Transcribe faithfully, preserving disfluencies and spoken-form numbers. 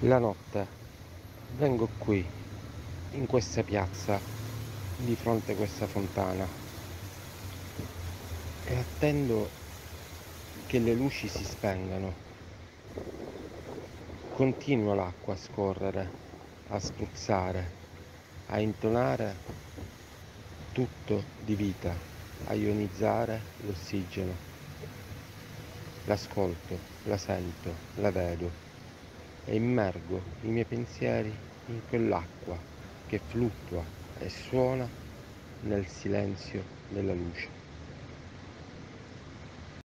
La notte vengo qui, in questa piazza, di fronte a questa fontana e attendo che le luci si spengano. Continua l'acqua a scorrere, a spruzzare, a intonare tutto di vita, a ionizzare l'ossigeno. L'ascolto, la sento, la vedo e immergo i miei pensieri in quell'acqua che fluttua e suona nel silenzio della luce.